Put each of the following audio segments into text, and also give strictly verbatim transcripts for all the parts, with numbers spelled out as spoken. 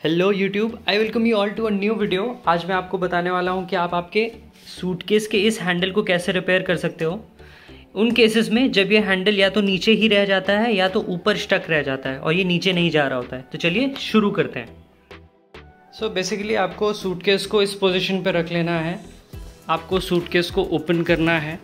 Hello YouTube, I welcome you all to a new video. आज मैं आपको बताने वाला हूँ कि आप आपके सूटकेस के इस हैंडल को कैसे रिपेयर कर सकते हो उन केसेस में जब ये हैंडल या तो नीचे ही रह जाता है या तो ऊपर स्टक रह जाता है और ये नीचे नहीं जा रहा होता है। तो चलिए शुरू करते हैं। सो so बेसिकली आपको सूटकेस को इस पोजीशन पे रख लेना है। आपको सूटकेस को ओपन करना है।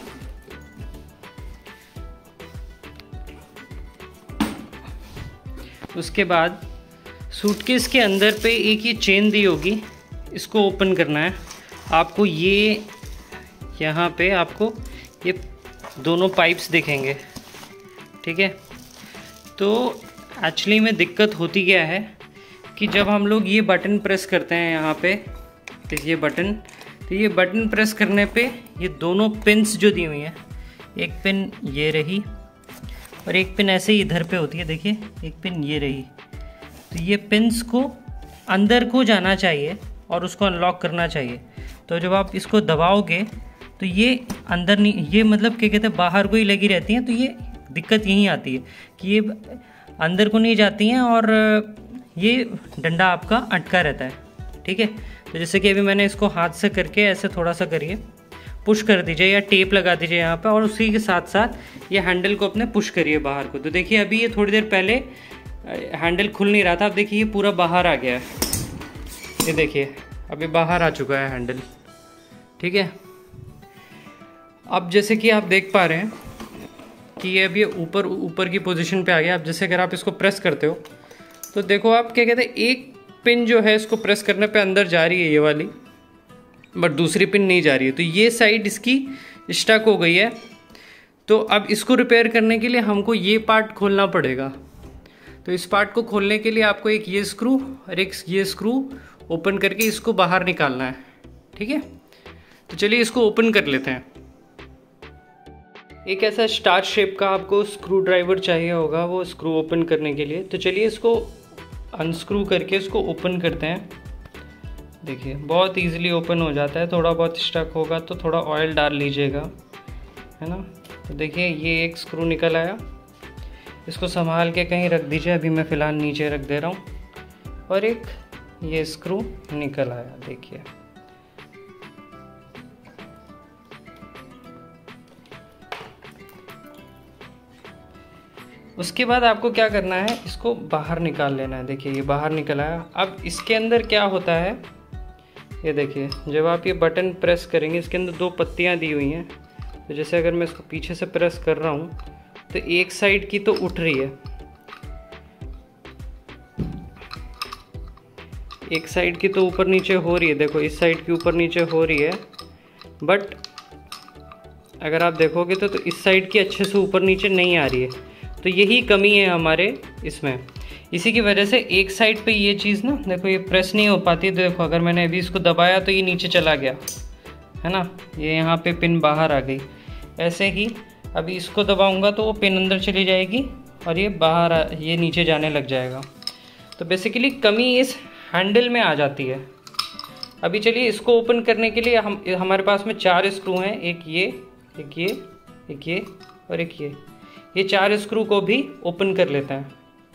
उसके बाद सूटकेस के अंदर पे एक ये चेन दी होगी, इसको ओपन करना है आपको। ये यहाँ पे आपको ये दोनों पाइप्स दिखेंगे, ठीक है। तो एक्चुअली में दिक्कत होती क्या है कि जब हम लोग ये बटन प्रेस करते हैं यहाँ पे, तो ये बटन तो ये बटन प्रेस करने पे ये दोनों पिन्स जो दी हुई हैं, एक पिन ये रही और एक पिन ऐसे ही इधर पे होती है, देखिए एक पिन ये रही। तो ये पिन्स को अंदर को जाना चाहिए और उसको अनलॉक करना चाहिए। तो जब आप इसको दबाओगे तो ये अंदर नहीं, ये मतलब क्या कहते हैं, बाहर को ही लगी रहती हैं। तो ये दिक्कत यहीं आती है कि ये अंदर को नहीं जाती हैं और ये डंडा आपका अटका रहता है, ठीक है। तो जैसे कि अभी मैंने इसको हाथ से करके ऐसे थोड़ा सा करिए, पुश कर दीजिए या टेप लगा दीजिए यहाँ पे, और उसी के साथ साथ ये हैंडल को अपने पुश करिए बाहर को। तो देखिए अभी ये थोड़ी देर पहले हैंडल खुल नहीं रहा था, अब देखिए ये पूरा बाहर आ गया है। ये देखिए अभी बाहर आ चुका है हैंडल, ठीक है। अब जैसे कि आप देख पा रहे हैं कि ये अभी ऊपर ऊपर की पोजीशन पे आ गया। अब जैसे अगर आप इसको प्रेस करते हो तो देखो आप क्या कहते हैं, एक पिन जो है इसको प्रेस करने पे अंदर जा रही है ये वाली, बट दूसरी पिन नहीं जा रही है। तो ये साइड इसकी स्टक हो गई है। तो अब इसको रिपेयर करने के लिए हमको ये पार्ट खोलना पड़ेगा। तो इस पार्ट को खोलने के लिए आपको एक ये स्क्रू और एक ये स्क्रू ओपन करके इसको बाहर निकालना है, ठीक है। तो चलिए इसको ओपन कर लेते हैं। एक ऐसा स्टार शेप का आपको स्क्रू ड्राइवर चाहिए होगा वो स्क्रू ओपन करने के लिए। तो चलिए इसको अनस्क्रू करके इसको ओपन करते हैं। देखिए बहुत इजीली ओपन हो जाता है। थोड़ा बहुत स्टक होगा तो थोड़ा ऑयल डाल लीजिएगा, है ना। तो देखिए ये एक स्क्रू निकल आया, इसको संभाल के कहीं रख दीजिए। अभी मैं फ़िलहाल नीचे रख दे रहा हूँ। और एक ये स्क्रू निकल आया, देखिए। उसके बाद आपको क्या करना है, इसको बाहर निकाल लेना है। देखिए ये बाहर निकल आया। अब इसके अंदर क्या होता है, ये देखिए जब आप ये बटन प्रेस करेंगे, इसके अंदर दो पत्तियां दी हुई हैं। तो जैसे अगर मैं इसको पीछे से प्रेस कर रहा हूँ तो एक साइड की तो उठ रही है, एक साइड की तो ऊपर नीचे हो रही है। देखो इस साइड की ऊपर नीचे हो रही है, बट अगर आप देखोगे तो, तो इस साइड की अच्छे से ऊपर नीचे नहीं आ रही है। तो यही कमी है हमारे इसमें। इसी की वजह से एक साइड पे ये चीज़ ना, देखो ये प्रेस नहीं हो पाती। तो देखो अगर मैंने अभी इसको दबाया तो ये नीचे चला गया, है ना। ये यहाँ पे पिन बाहर आ गई। ऐसे ही अभी इसको दबाऊंगा तो वो पिन अंदर चली जाएगी और ये बाहर आ, ये नीचे जाने लग जाएगा। तो बेसिकली कमी इस हैंडल में आ जाती है। अभी चलिए इसको ओपन करने के लिए हम हमारे पास में चार स्क्रू हैं, एक ये एक ये एक ये और एक ये ये चार स्क्रू को भी ओपन कर लेते हैं।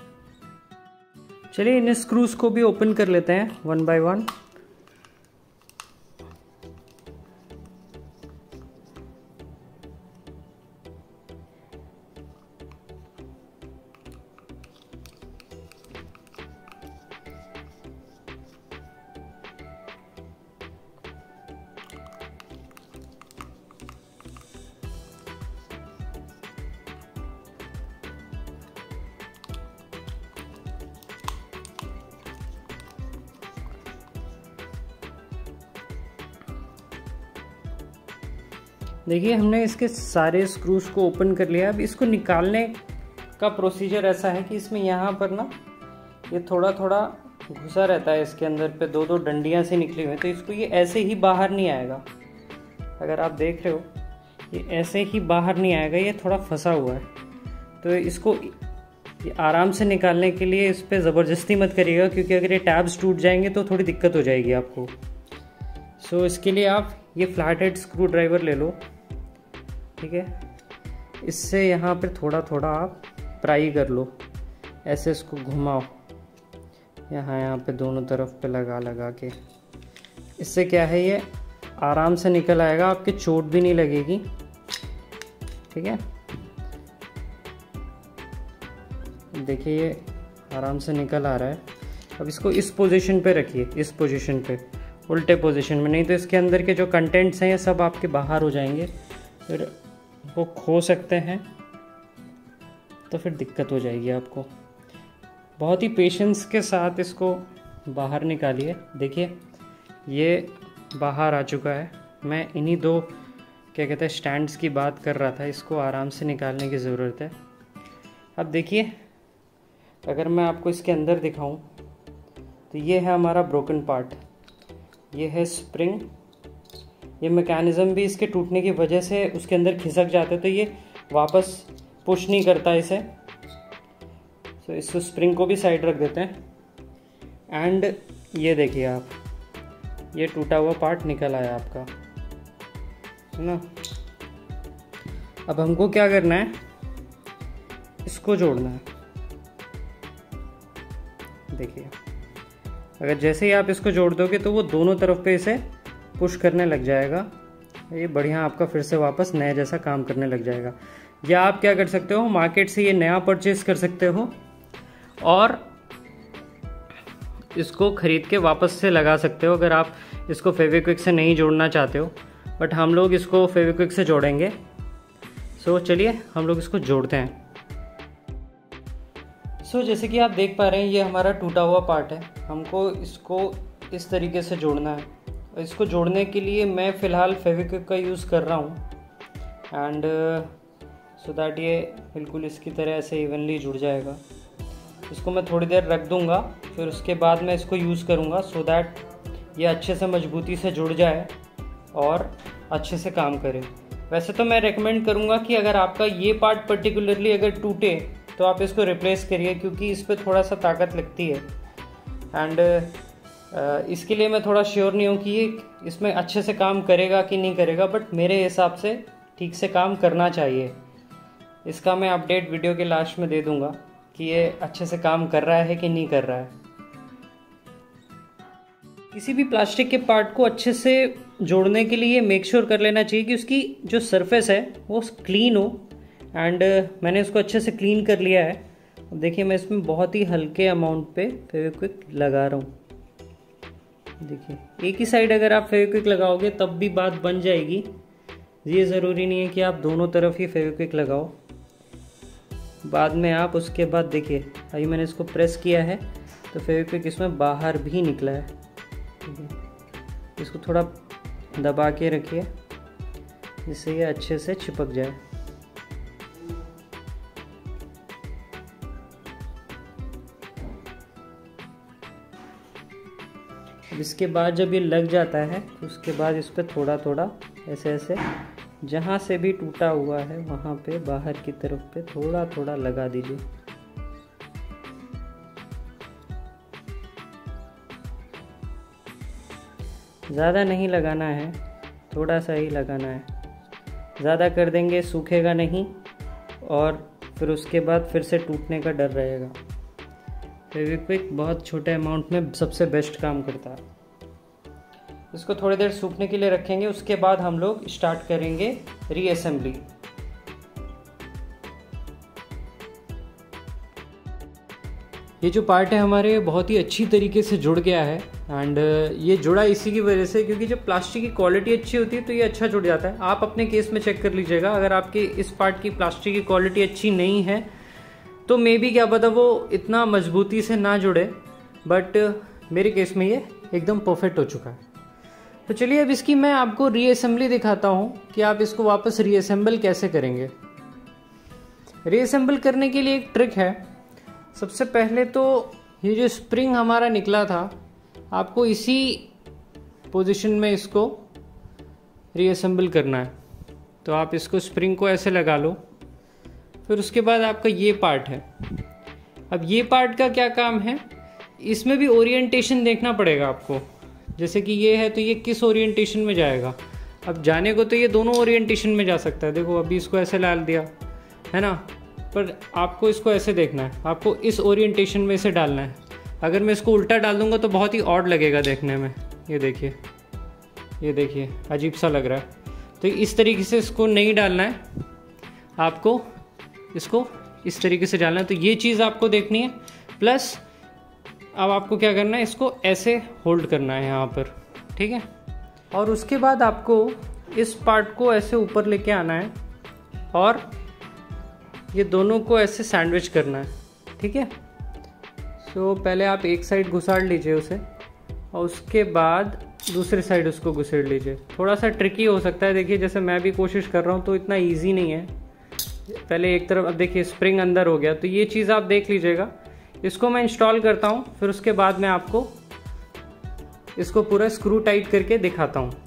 चलिए इन स्क्रूज को भी ओपन कर लेते हैं वन बाय वन। देखिए हमने इसके सारे स्क्रूज को ओपन कर लिया। अब इसको निकालने का प्रोसीजर ऐसा है कि इसमें यहाँ पर ना ये थोड़ा थोड़ा घुसा रहता है, इसके अंदर पे दो दो डंडियाँ से निकली हुई हैं। तो इसको ये ऐसे ही बाहर नहीं आएगा। अगर आप देख रहे हो ये ऐसे ही बाहर नहीं आएगा, ये थोड़ा फंसा हुआ है। तो इसको ये आराम से निकालने के लिए इस पर ज़बरदस्ती मत करिएगा, क्योंकि अगर ये टैब्स टूट जाएंगे तो थोड़ी दिक्कत हो जाएगी आपको। सो so, इसके लिए आप ये फ्लैट हेड स्क्रू ड्राइवर ले लो, ठीक है। इससे यहाँ पे थोड़ा थोड़ा आप प्राई कर लो, ऐसे इसको घुमाओ। यहाँ यहाँ पे दोनों तरफ पे लगा लगा के, इससे क्या है ये आराम से निकल आएगा, आपके चोट भी नहीं लगेगी। ठीक है, देखिए ये आराम से निकल आ रहा है। अब इसको इस पोजीशन पे रखिए, इस पोजीशन पे, उल्टे पोजीशन में, नहीं तो इसके अंदर के जो कंटेंट्स हैं ये सब आपके बाहर हो जाएंगे, फिर वो खो सकते हैं, तो फिर दिक्कत हो जाएगी आपको। बहुत ही पेशेंस के साथ इसको बाहर निकालिए। देखिए ये बाहर आ चुका है। मैं इन्हीं दो क्या कहते हैं स्टैंड्स की बात कर रहा था, इसको आराम से निकालने की ज़रूरत है। अब देखिए अगर मैं आपको इसके अंदर दिखाऊं तो ये है हमारा ब्रोकन पार्ट, ये है स्प्रिंग। ये मैकेनिज़्म भी इसके टूटने की वजह से उसके अंदर खिसक जाते, तो ये वापस पुश नहीं करता इसे। तो इस स्प्रिंग को भी साइड रख देते हैं। एंड ये देखिए आप, ये टूटा हुआ पार्ट निकल आया आपका, है ना। अब हमको क्या करना है, इसको जोड़ना है। देखिए अगर जैसे ही आप इसको जोड़ दोगे तो वो दोनों तरफ पे इसे पुश करने लग जाएगा, ये बढ़िया आपका फिर से वापस नया जैसा काम करने लग जाएगा। या आप क्या कर सकते हो, मार्केट से ये नया परचेज कर सकते हो और इसको ख़रीद के वापस से लगा सकते हो, अगर आप इसको फेविक्विक से नहीं जोड़ना चाहते हो। बट हम लोग इसको फेविक्विक से जोड़ेंगे। सो चलिए हम लोग इसको जोड़ते हैं। सो so, जैसे कि आप देख पा रहे हैं ये हमारा टूटा हुआ पार्ट है, हमको इसको इस तरीके से जोड़ना है। इसको जोड़ने के लिए मैं फ़िलहाल फेविक्विक का यूज़ कर रहा हूँ, एंड सो दैट ये बिल्कुल इसकी तरह ऐसे इवनली जुड़ जाएगा। इसको मैं थोड़ी देर रख दूँगा, फिर उसके बाद मैं इसको यूज़ करूँगा, सो दैट ये अच्छे से मजबूती से जुड़ जाए और अच्छे से काम करे। वैसे तो मैं रेकमेंड करूँगा कि अगर आपका ये पार्ट पर्टिकुलरली अगर टूटे तो आप इसको रिप्लेस करिए, क्योंकि इस पर थोड़ा सा ताकत लगती है। एंड uh, इसके लिए मैं थोड़ा श्योर नहीं हूँ कि ये इसमें अच्छे से काम करेगा कि नहीं करेगा, बट मेरे हिसाब से ठीक से काम करना चाहिए। इसका मैं अपडेट वीडियो के लास्ट में दे दूँगा कि ये अच्छे से काम कर रहा है कि नहीं कर रहा है। किसी भी प्लास्टिक के पार्ट को अच्छे से जोड़ने के लिए मेक श्योर कर लेना चाहिए कि उसकी जो सरफेस है वो क्लीन हो। एंड uh, मैंने इसको अच्छे से क्लीन कर लिया है। अब देखिए मैं इसमें बहुत ही हल्के अमाउंट पे फेविक्विक लगा रहा हूँ। देखिए एक ही साइड अगर आप फेविक्विक लगाओगे तब भी बात बन जाएगी, ये ज़रूरी नहीं है कि आप दोनों तरफ ही फेविक्विक लगाओ। बाद में आप उसके बाद देखिए अभी मैंने इसको प्रेस किया है तो फेविक्विक इसमें बाहर भी निकला है। इसको थोड़ा दबा के रखिए जिससे ये अच्छे से चिपक जाए। इसके बाद जब ये लग जाता है तो उसके बाद इस पर थोड़ा थोड़ा ऐसे ऐसे जहाँ से भी टूटा हुआ है वहाँ पे बाहर की तरफ पे थोड़ा थोड़ा लगा दीजिए। ज़्यादा नहीं लगाना है, थोड़ा सा ही लगाना है। ज़्यादा कर देंगे सूखेगा नहीं और फिर उसके बाद फिर से टूटने का डर रहेगा। फेविक्विक बहुत छोटे अमाउंट में सबसे बेस्ट काम करता है। इसको थोड़ी देर सूखने के लिए रखेंगे, उसके बाद हम लोग स्टार्ट करेंगे रीअसेंबली। ये जो पार्ट है हमारे बहुत ही अच्छी तरीके से जुड़ गया है। एंड ये जुड़ा इसी की वजह से क्योंकि जब प्लास्टिक की क्वालिटी अच्छी होती है तो ये अच्छा जुड़ जाता है। आप अपने केस में चेक कर लीजिएगा, अगर आपके इस पार्ट की प्लास्टिक की क्वालिटी अच्छी नहीं है तो मे बी क्या पता वो इतना मजबूती से ना जुड़े, बट मेरे केस में ये एकदम परफेक्ट हो चुका है। तो चलिए अब इसकी मैं आपको रीअसेंबली दिखाता हूँ कि आप इसको वापस रीअसेंबल कैसे करेंगे। रीअसेंबल करने के लिए एक ट्रिक है। सबसे पहले तो ये जो स्प्रिंग हमारा निकला था आपको इसी पोजीशन में इसको रीअसेंबल करना है। तो आप इसको स्प्रिंग को ऐसे लगा लो, फिर उसके बाद आपका ये पार्ट है। अब ये पार्ट का क्या काम है, इसमें भी ओरिएंटेशन देखना पड़ेगा आपको। जैसे कि ये है तो ये किस ओरिएंटेशन में जाएगा। अब जाने को तो ये दोनों ओरिएंटेशन में जा सकता है। देखो अभी इसको ऐसे डाल दिया है ना, पर आपको इसको ऐसे देखना है, आपको इस ओरिएंटेशन में इसे डालना है। अगर मैं इसको उल्टा डाल दूँगा तो बहुत ही ऑड लगेगा देखने में। ये देखिए, ये देखिए अजीब सा लग रहा है। तो इस तरीके से इसको नहीं डालना है, आपको इसको इस तरीके से डालना है। तो ये चीज़ आपको देखनी है। प्लस अब आपको क्या करना है, इसको ऐसे होल्ड करना है यहाँ पर, ठीक है। और उसके बाद आपको इस पार्ट को ऐसे ऊपर लेके आना है और ये दोनों को ऐसे सैंडविच करना है, ठीक है। सो so, पहले आप एक साइड घुसाड़ लीजिए उसे और उसके बाद दूसरी साइड उसको घुसेड़ लीजिए। थोड़ा सा ट्रिकी हो सकता है, देखिए जैसे मैं भी कोशिश कर रहा हूँ तो इतना इजी नहीं है। पहले एक तरफ, अब देखिए स्प्रिंग अंदर हो गया, तो ये चीज़ आप देख लीजिएगा। इसको मैं इंस्टॉल करता हूँ, फिर उसके बाद मैं आपको इसको पूरा स्क्रू टाइट करके दिखाता हूँ।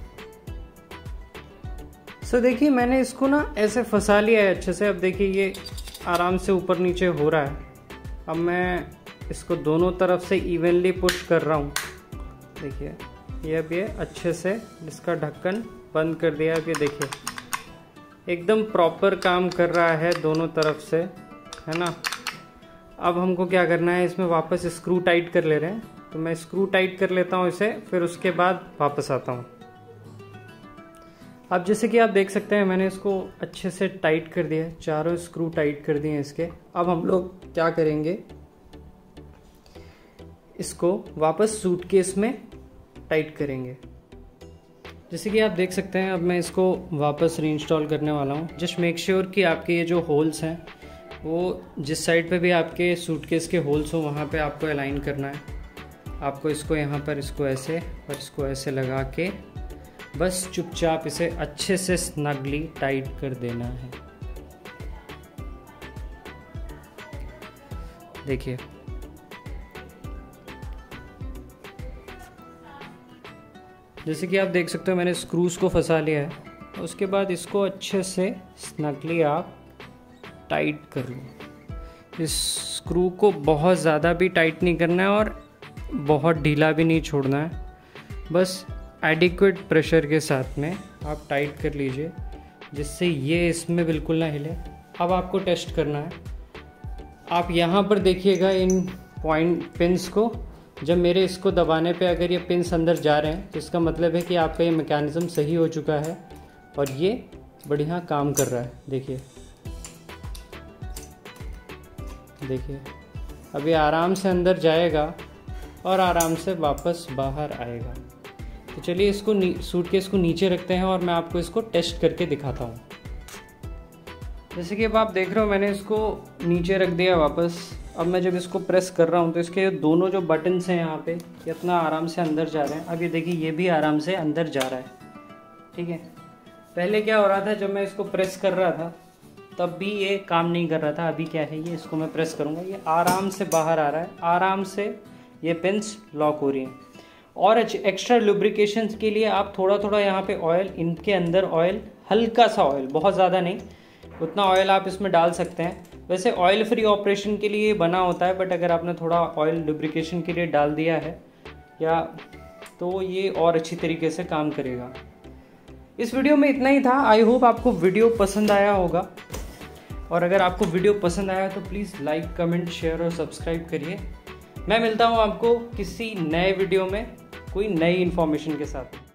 सो so, देखिए मैंने इसको ना ऐसे फंसा लिया है अच्छे से। अब देखिए ये आराम से ऊपर नीचे हो रहा है। अब मैं इसको दोनों तरफ से इवनली पुश कर रहा हूँ। देखिए ये अब ये अच्छे से इसका ढक्कन बंद कर दिया। अब ये देखिए एकदम प्रॉपर काम कर रहा है दोनों तरफ से, है ना। अब हमको क्या करना है, इसमें वापस स्क्रू टाइट कर ले रहे हैं। तो मैं स्क्रू टाइट कर लेता हूँ इसे, फिर उसके बाद वापस आता हूँ। अब जैसे कि आप देख सकते हैं मैंने इसको अच्छे से टाइट कर दिया है, चारों स्क्रू टाइट कर दिए हैं इसके। अब हम लोग क्या करेंगे, इसको वापस सूटकेस में टाइट करेंगे। जैसे कि आप देख सकते हैं अब मैं इसको वापस रीइंस्टॉल करने वाला हूँ। जस्ट मेक श्योर कि आपके ये जो होल्स हैं वो जिस साइड पे भी आपके सूटकेस के होल्स हो वहाँ पे आपको अलाइन करना है। आपको इसको यहाँ पर इसको ऐसे और इसको ऐसे लगा के बस चुपचाप इसे अच्छे से स्नगली टाइट कर देना है। देखिए जैसे कि आप देख सकते हो मैंने स्क्रूज को फंसा लिया है। उसके बाद इसको अच्छे से स्नगली आप टाइट कर लो। इस स्क्रू को बहुत ज़्यादा भी टाइट नहीं करना है और बहुत ढीला भी नहीं छोड़ना है, बस एडिक्वेट प्रेशर के साथ में आप टाइट कर लीजिए जिससे ये इसमें बिल्कुल ना हिले। अब आपको टेस्ट करना है। आप यहाँ पर देखिएगा इन पॉइंट पिंस को, जब मेरे इसको दबाने पे अगर ये पिंस अंदर जा रहे हैं तो इसका मतलब है कि आपका ये मैकेनिज़्म सही हो चुका है और ये बढ़िया काम कर रहा है। देखिए देखिए अब ये आराम से अंदर जाएगा और आराम से वापस बाहर आएगा। तो चलिए इसको सूटकेस को नीचे रखते हैं और मैं आपको इसको टेस्ट करके दिखाता हूँ। जैसे कि अब आप देख रहे हो मैंने इसको नीचे रख दिया वापस। अब मैं जब इसको प्रेस कर रहा हूँ तो इसके दोनों जो बटन्स हैं यहाँ पे कितना आराम से अंदर जा रहे हैं। अब ये देखिए ये भी आराम से अंदर जा रहा है, ठीक है। पहले क्या हो रहा था, जब मैं इसको प्रेस कर रहा था तब भी ये काम नहीं कर रहा था। अभी क्या है, ये इसको मैं प्रेस करूँगा ये आराम से बाहर आ रहा है, आराम से ये पिन्स लॉक हो रही हैं। और एक्स्ट्रा लुब्रिकेशन के लिए आप थोड़ा थोड़ा यहाँ पे ऑयल, इनके अंदर ऑयल, हल्का सा ऑयल, बहुत ज़्यादा नहीं, उतना ऑयल आप इसमें डाल सकते हैं। वैसे ऑयल फ्री ऑपरेशन के लिए बना होता है, बट अगर आपने थोड़ा ऑयल लुब्रिकेशन के लिए डाल दिया है या तो ये और अच्छी तरीके से काम करेगा। इस वीडियो में इतना ही था। आई होप आपको वीडियो पसंद आया होगा, और अगर आपको वीडियो पसंद आया तो प्लीज़ लाइक, कमेंट, शेयर और सब्सक्राइब करिए। मैं मिलता हूँ आपको किसी नए वीडियो में कोई नई इन्फॉर्मेशन के साथ।